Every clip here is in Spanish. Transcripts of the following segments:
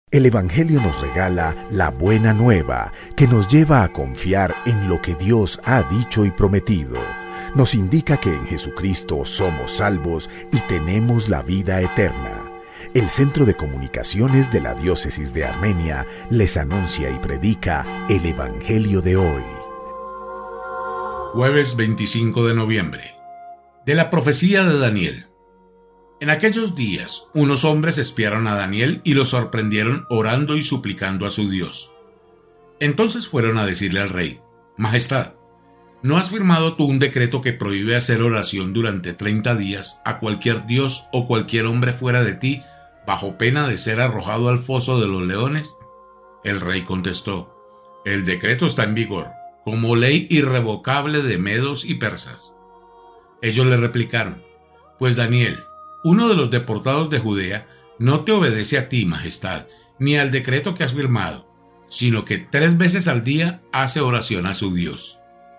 El Evangelio nos regala la buena nueva que nos lleva a confiar en lo que Dios ha dicho y prometido. Nos indica que en Jesucristo somos salvos y tenemos la vida eterna. El Centro de Comunicaciones de la Diócesis de Armenia les anuncia y predica el Evangelio de hoy. Jueves 25 de noviembre. De la profecía de Daniel. En aquellos días, unos hombres espiaron a Daniel y lo sorprendieron orando y suplicando a su Dios. Entonces fueron a decirle al rey: Majestad, ¿no has firmado tú un decreto que prohíbe hacer oración durante 30 días a cualquier dios o cualquier hombre fuera de ti, bajo pena de ser arrojado al foso de los leones? El rey contestó: El decreto está en vigor, como ley irrevocable de medos y persas. Ellos le replicaron: Pues Daniel, uno de los deportados de Judea, no te obedece a ti, majestad, ni al decreto que has firmado, sino que 3 veces al día hace oración a su Dios.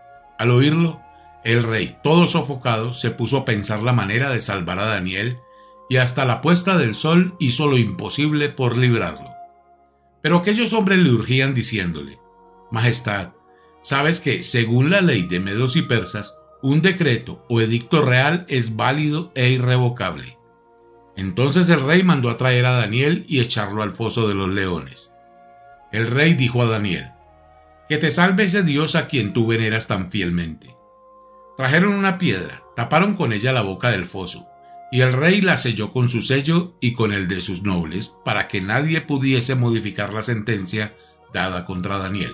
Al oírlo, el rey, todo sofocado, se puso a pensar la manera de salvar a Daniel, y hasta la puesta del sol hizo lo imposible por librarlo. Pero aquellos hombres le urgían diciéndole: Majestad, sabes que, según la ley de medos y persas, un decreto o edicto real es válido e irrevocable. Entonces el rey mandó a traer a Daniel y echarlo al foso de los leones. El rey dijo a Daniel: Que te salve ese Dios a quien tú veneras tan fielmente. Trajeron una piedra, taparon con ella la boca del foso, y el rey la selló con su sello y con el de sus nobles, para que nadie pudiese modificar la sentencia dada contra Daniel.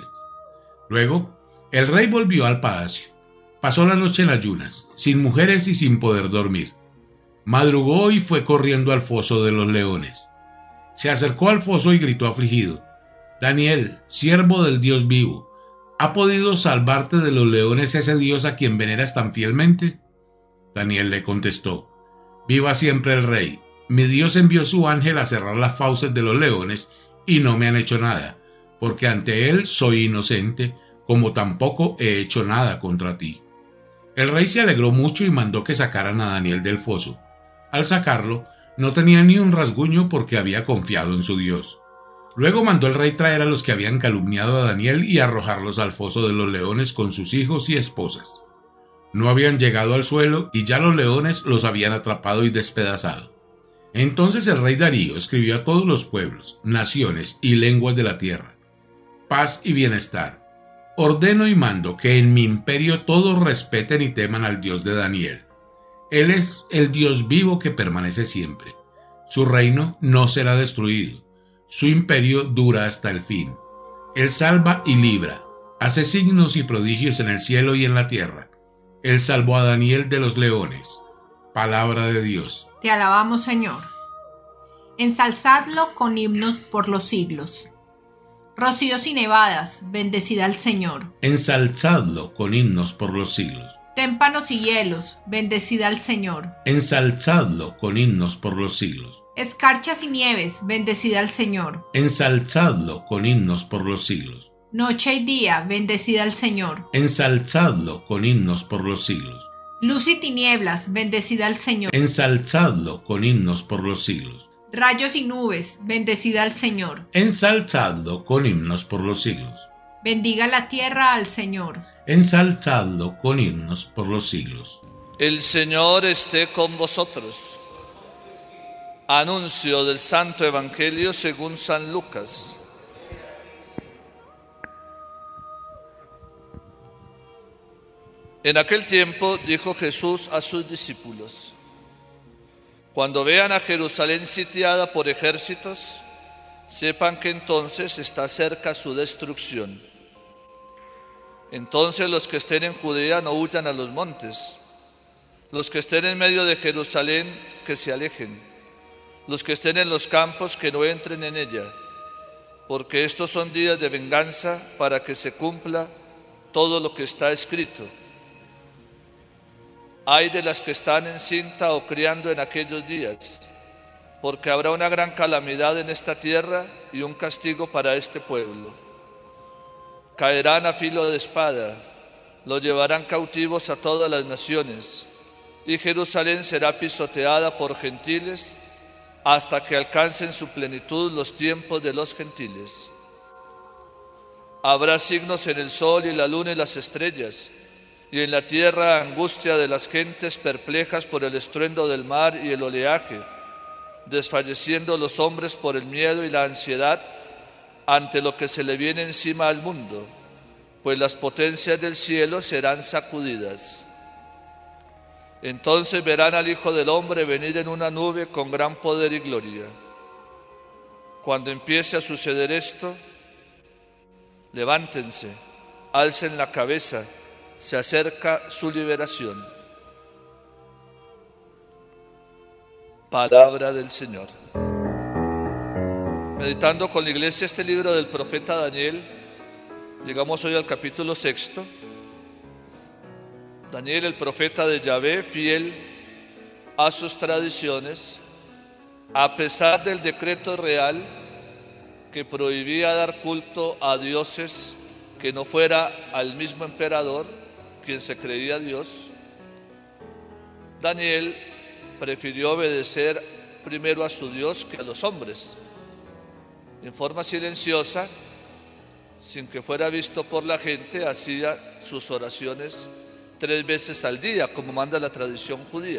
Luego, el rey volvió al palacio. Pasó la noche en ayunas, sin mujeres y sin poder dormir. Madrugó y fue corriendo al foso de los leones. Se acercó al foso y gritó afligido: Daniel, siervo del Dios vivo, ¿ha podido salvarte de los leones ese Dios a quien veneras tan fielmente? Daniel le contestó: Viva siempre el rey. Mi Dios envió su ángel a cerrar las fauces de los leones y no me han hecho nada, porque ante él soy inocente, como tampoco he hecho nada contra ti. El rey se alegró mucho y mandó que sacaran a Daniel del foso. Al sacarlo, no tenía ni un rasguño porque había confiado en su Dios. Luego mandó el rey traer a los que habían calumniado a Daniel y arrojarlos al foso de los leones con sus hijos y esposas. No habían llegado al suelo y ya los leones los habían atrapado y despedazado. Entonces el rey Darío escribió a todos los pueblos, naciones y lenguas de la tierra: Paz y bienestar. Ordeno y mando que en mi imperio todos respeten y teman al Dios de Daniel. Él es el Dios vivo que permanece siempre. Su reino no será destruido. Su imperio dura hasta el fin. Él salva y libra. Hace signos y prodigios en el cielo y en la tierra. Él salvó a Daniel de los leones. Palabra de Dios. Te alabamos, Señor. Ensalzadlo con himnos por los siglos. Rocíos y nevadas, bendecid al Señor. Ensalzadlo con himnos por los siglos. Témpanos y hielos, bendecid al Señor. Ensalzadlo con himnos por los siglos. Escarchas y nieves, bendecid al Señor. Ensalzadlo con himnos por los siglos. Noche y día, bendecid al Señor. Ensalzadlo con himnos por los siglos. Luz y tinieblas, bendecid al Señor. Ensalzadlo con himnos por los siglos. Rayos y nubes, bendecid al Señor. Ensalzadlo con himnos por los siglos. Bendiga la tierra al Señor. Ensalzadlo con himnos por los siglos. El Señor esté con vosotros. Anuncio del Santo Evangelio según San Lucas. En aquel tiempo dijo Jesús a sus discípulos: Cuando vean a Jerusalén sitiada por ejércitos, sepan que entonces está cerca su destrucción. Entonces los que estén en Judea no huyan a los montes. Los que estén en medio de Jerusalén, que se alejen. Los que estén en los campos, que no entren en ella. Porque estos son días de venganza, para que se cumpla todo lo que está escrito. Ay de las que están encinta o criando en aquellos días, porque habrá una gran calamidad en esta tierra y un castigo para este pueblo. Caerán a filo de espada, los llevarán cautivos a todas las naciones, y Jerusalén será pisoteada por gentiles hasta que alcancen su plenitud los tiempos de los gentiles. Habrá signos en el sol y la luna y las estrellas, y en la tierra angustia de las gentes perplejas por el estruendo del mar y el oleaje, desfalleciendo los hombres por el miedo y la ansiedad ante lo que se le viene encima al mundo, pues las potencias del cielo serán sacudidas. Entonces verán al Hijo del Hombre venir en una nube con gran poder y gloria. Cuando empiece a suceder esto, levántense, alcen la cabeza, se acerca su liberación. Palabra del Señor. Meditando con la iglesia este libro del profeta Daniel, llegamos hoy al capítulo 6. Daniel, el profeta de Yahvé, fiel a sus tradiciones, a pesar del decreto real que prohibía dar culto a dioses que no fuera al mismo emperador, quien se creía Dios, Daniel prefirió obedecer primero a su Dios que a los hombres. En forma silenciosa, sin que fuera visto por la gente, hacía sus oraciones 3 veces al día, como manda la tradición judía.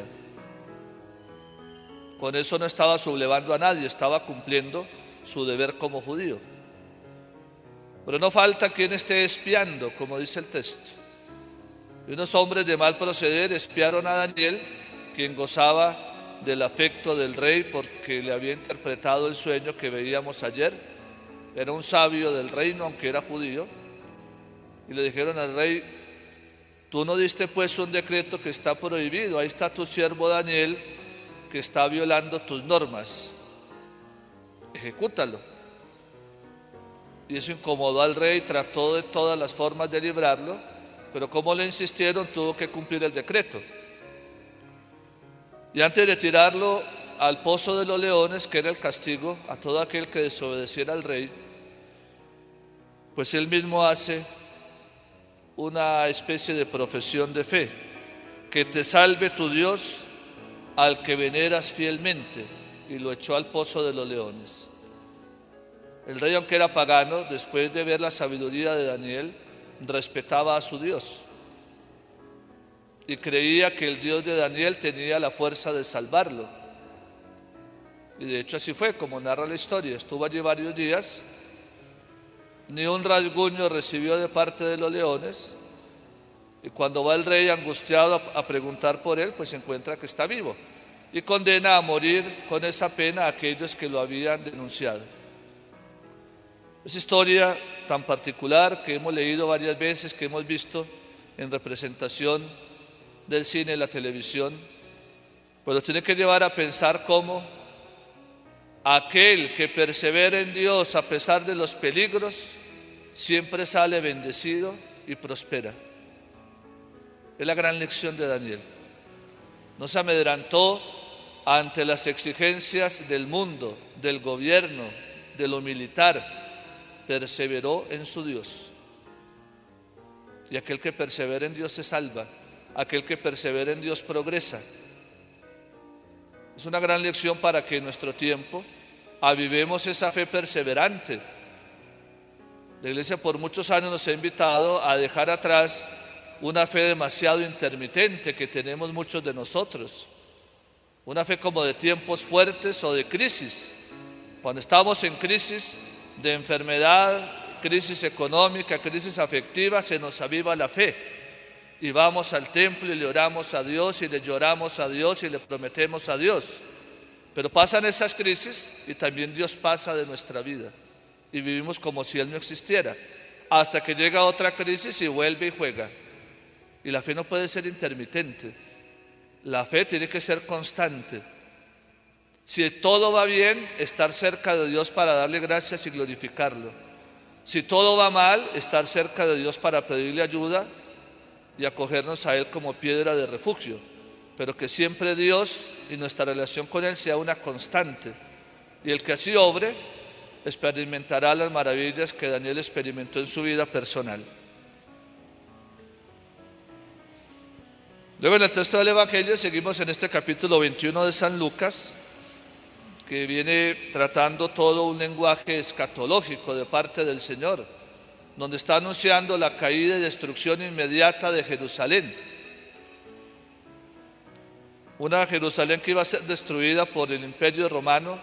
Con eso no estaba sublevando a nadie, estaba cumpliendo su deber como judío. Pero no falta quien esté espiando, como dice el texto. Y unos hombres de mal proceder espiaron a Daniel, quien gozaba del afecto del rey porque le había interpretado el sueño que veíamos ayer. Era un sabio del reino, aunque era judío. Y le dijeron al rey: tú no diste pues un decreto que está prohibido, ahí está tu siervo Daniel que está violando tus normas, ejecútalo. Y eso incomodó al rey, trató de todas las formas de librarlo, pero como le insistieron, tuvo que cumplir el decreto. Y antes de tirarlo al pozo de los leones, que era el castigo a todo aquel que desobedeciera al rey, pues él mismo hace una especie de profesión de fe: que te salve tu Dios al que veneras fielmente, y lo echó al pozo de los leones. El rey, aunque era pagano, después de ver la sabiduría de Daniel, respetaba a su Dios y creía que el Dios de Daniel tenía la fuerza de salvarlo. Y de hecho así fue, como narra la historia. Estuvo allí varios días, ni un rasguño recibió de parte de los leones, y cuando va el rey angustiado a preguntar por él, pues se encuentra que está vivo y condena a morir con esa pena a aquellos que lo habían denunciado. Esa historia tan particular que hemos leído varias veces, que hemos visto en representación del cine y la televisión, pues nos tiene que llevar a pensar cómo aquel que persevera en Dios a pesar de los peligros siempre sale bendecido y prospera. Es la gran lección de Daniel. No se amedrentó ante las exigencias del mundo, del gobierno, de lo militar. Perseveró en su Dios. Y aquel que persevera en Dios se salva. Aquel que persevera en Dios progresa. Es una gran lección para que en nuestro tiempo avivemos esa fe perseverante. La iglesia por muchos años nos ha invitado a dejar atrás una fe demasiado intermitente que tenemos muchos de nosotros, una fe como de tiempos fuertes o de crisis. Cuando estamos en crisis de enfermedad, crisis económica, crisis afectiva, se nos aviva la fe y vamos al templo y le oramos a Dios y le lloramos a Dios y le prometemos a Dios. Pero pasan esas crisis y también Dios pasa de nuestra vida y vivimos como si Él no existiera, hasta que llega otra crisis y vuelve y juega. Y la fe no puede ser intermitente, la fe tiene que ser constante. Si todo va bien, estar cerca de Dios para darle gracias y glorificarlo. Si todo va mal, estar cerca de Dios para pedirle ayuda y acogernos a Él como piedra de refugio. Pero que siempre Dios y nuestra relación con Él sea una constante. Y el que así obre, experimentará las maravillas que Daniel experimentó en su vida personal. Luego en el texto del Evangelio seguimos en este capítulo 21 de San Lucas, que viene tratando todo un lenguaje escatológico de parte del Señor, donde está anunciando la caída y destrucción inmediata de Jerusalén. Una Jerusalén que iba a ser destruida por el Imperio Romano,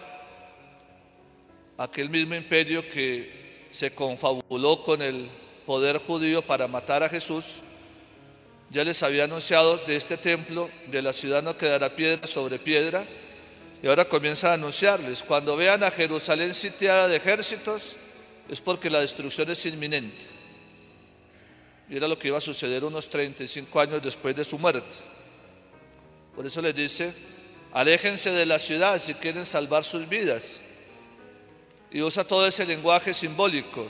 aquel mismo imperio que se confabuló con el poder judío para matar a Jesús. Ya les había anunciado: de este templo, de la ciudad no quedará piedra sobre piedra. Y ahora comienza a anunciarles: cuando vean a Jerusalén sitiada de ejércitos, es porque la destrucción es inminente. Y era lo que iba a suceder unos 35 años después de su muerte. Por eso les dice: aléjense de la ciudad si quieren salvar sus vidas. Y usa todo ese lenguaje simbólico.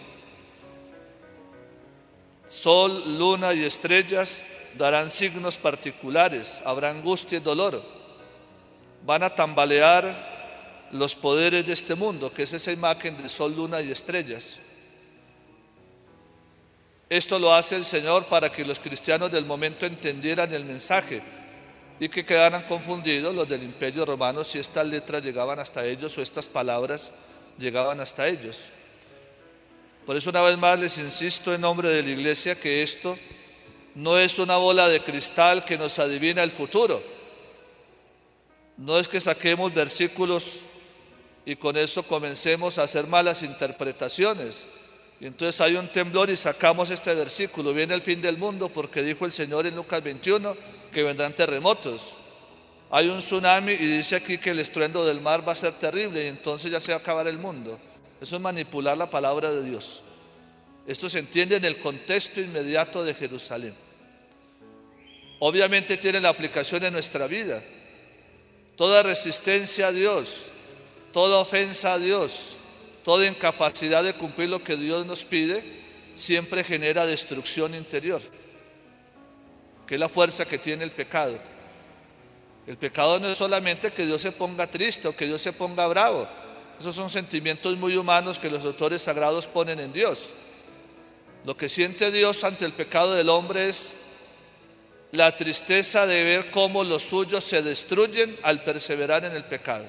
Sol, luna y estrellas darán signos particulares, habrá angustia y dolor. Van a tambalear los poderes de este mundo, que es esa imagen de sol, luna y estrellas. Esto lo hace el Señor para que los cristianos del momento entendieran el mensaje y que quedaran confundidos los del Imperio Romano si estas letras llegaban hasta ellos o estas palabras llegaban hasta ellos. Por eso, una vez más les insisto en nombre de la Iglesia que esto no es una bola de cristal que nos adivina el futuro. No es que saquemos versículos y con eso comencemos a hacer malas interpretaciones. Y entonces hay un temblor y sacamos este versículo: viene el fin del mundo porque dijo el Señor en Lucas 21 que vendrán terremotos. Hay un tsunami y dice aquí que el estruendo del mar va a ser terrible y entonces ya se va a acabar el mundo. Eso es manipular la palabra de Dios. Esto se entiende en el contexto inmediato de Jerusalén. Obviamente tiene la aplicación en nuestra vida. Toda resistencia a Dios, toda ofensa a Dios, toda incapacidad de cumplir lo que Dios nos pide, siempre genera destrucción interior, que es la fuerza que tiene el pecado. El pecado no es solamente que Dios se ponga triste o que Dios se ponga bravo. Esos son sentimientos muy humanos que los autores sagrados ponen en Dios. Lo que siente Dios ante el pecado del hombre es la tristeza de ver cómo los suyos se destruyen al perseverar en el pecado.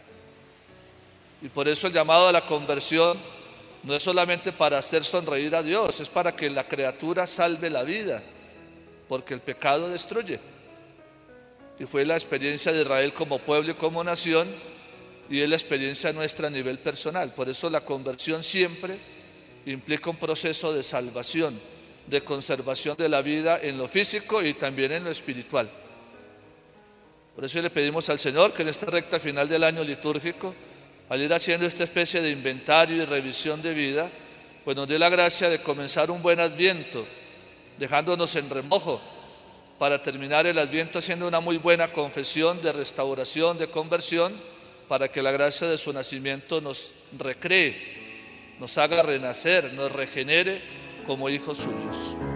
Y por eso el llamado a la conversión no es solamente para hacer sonreír a Dios, es para que la criatura salve la vida, porque el pecado destruye. Y fue la experiencia de Israel como pueblo y como nación, y es la experiencia nuestra a nivel personal. Por eso la conversión siempre implica un proceso de salvación, de conservación de la vida en lo físico y también en lo espiritual. Por eso le pedimos al Señor que en esta recta final del año litúrgico, al ir haciendo esta especie de inventario y revisión de vida, pues nos dé la gracia de comenzar un buen adviento, dejándonos en remojo, para terminar el adviento haciendo una muy buena confesión de restauración, de conversión, para que la gracia de su nacimiento nos recree, nos haga renacer, nos regenere como hijos suyos.